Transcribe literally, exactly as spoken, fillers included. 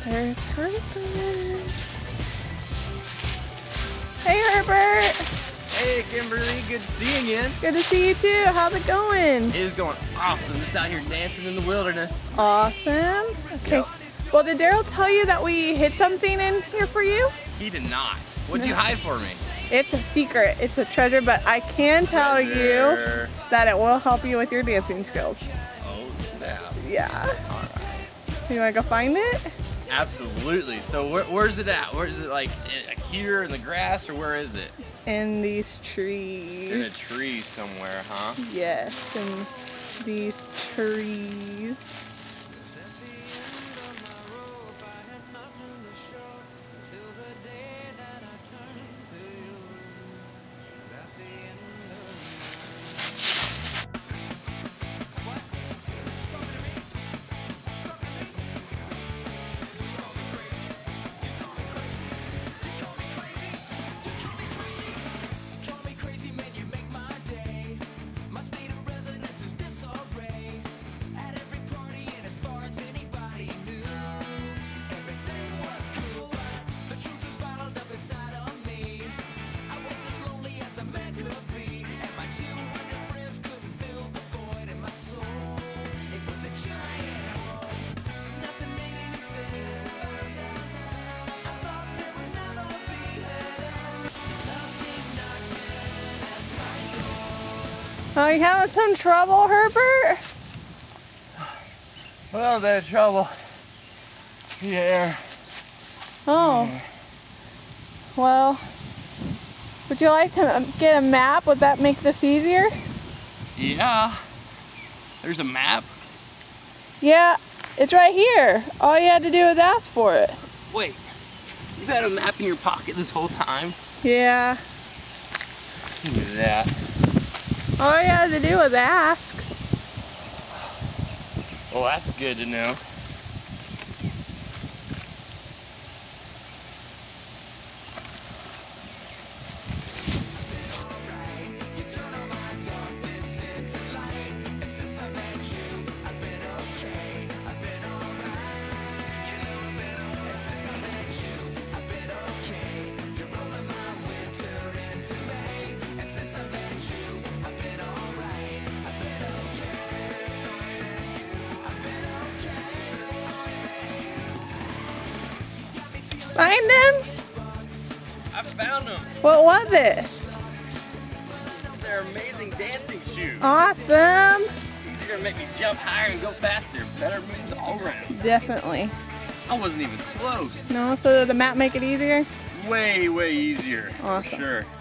There's Hurbert. Hey, Hurbert. Hey, Kimberly. Good to see you again. Good to see you too. How's it going? It is going awesome. Just out here dancing in the wilderness. Awesome. Okay. Yep. Well, did Daryl tell you that we hid something in here for you? He did not. What'd you hide for me? It's a secret. It's a treasure, but I can tell Treasure. you that it will help you with your dancing skills. Oh, snap. Yeah. All right. You want to go find it? Absolutely. So where, where's it at? Where is it, like in- here in the grass, or where is it? In these trees. In a tree somewhere, huh? Yes, in these trees. Oh, you having some trouble, Hurbert? A little bit of trouble. Yeah. Oh. Well, would you like to get a map? Would that make this easier? Yeah. There's a map. Yeah, it's right here. All you had to do was ask for it. Wait. You've had a map in your pocket this whole time? Yeah. Look at that. All you had to do was ask. Well, that's good to know. Find them? I found them. What was it? They're amazing dancing shoes. Awesome. These are gonna make me jump higher and go faster. Better moves all around. Definitely. I wasn't even close. No, so did the map make it easier? Way, way easier. Awesome. For sure.